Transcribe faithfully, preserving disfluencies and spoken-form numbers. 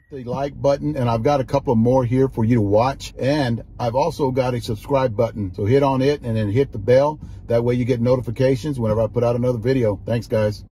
the like button, and I've got a couple more here for you to watch, and I've also got a subscribe button, so hit on it and then hit the bell. That way you get notifications whenever I put out another video. Thanks, guys.